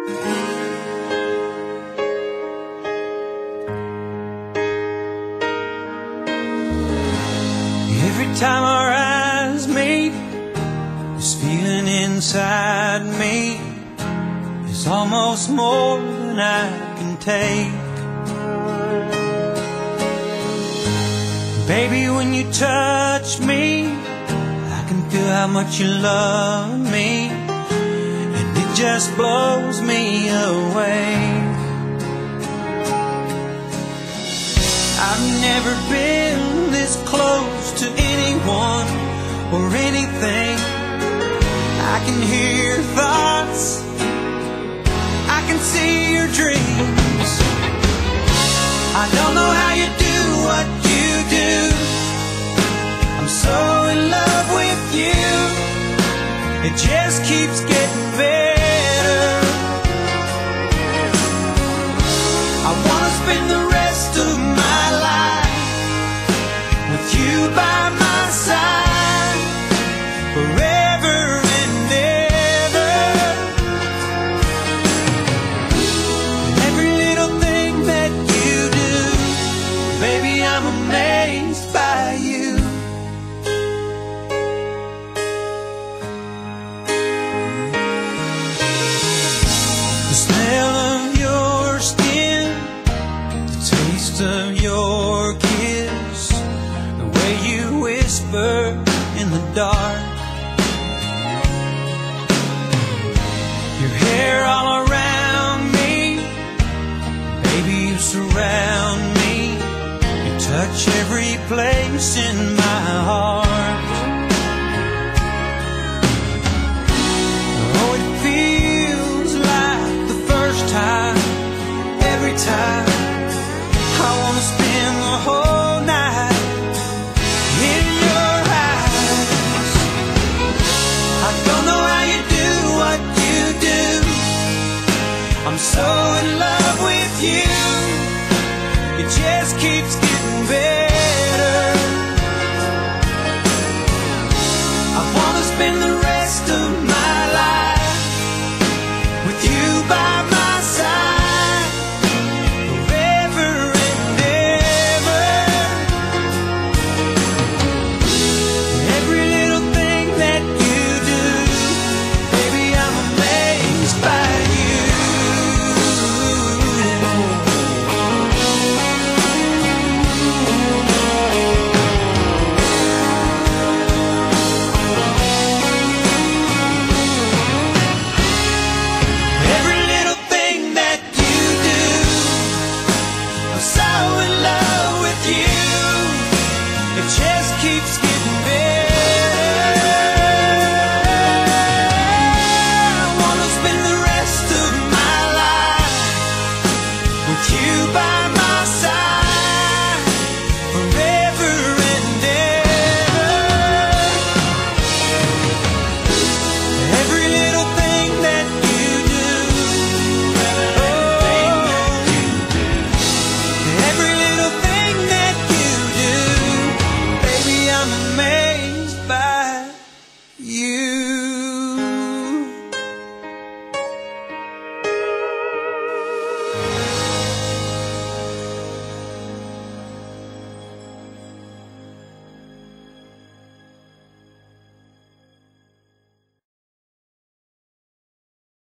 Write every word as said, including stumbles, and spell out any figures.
Every time our eyes meet, this feeling inside me is almost more than I can take. Baby, when you touch me, I can feel how much you love me, and it just blows me away. I've never been this close to anyone or anything. I can hear your thoughts, I can see your dreams. I don't know how you do what you do. I'm so in love with you, it just keeps getting better. I wanna spend the rest of my life with you by my side, forever and ever. And every little thing that you do, baby, I'm amazed by you. The smell of your skin, the taste of your kiss, the way you whisper in the dark, your hair all around me, baby, you surround me, you touch every place in my heart. Oh, it feels like the first time, every time. I wanna spend the whole night in your eyes. I don't know how you do what you do. I'm so in love with you, it just keeps getting better.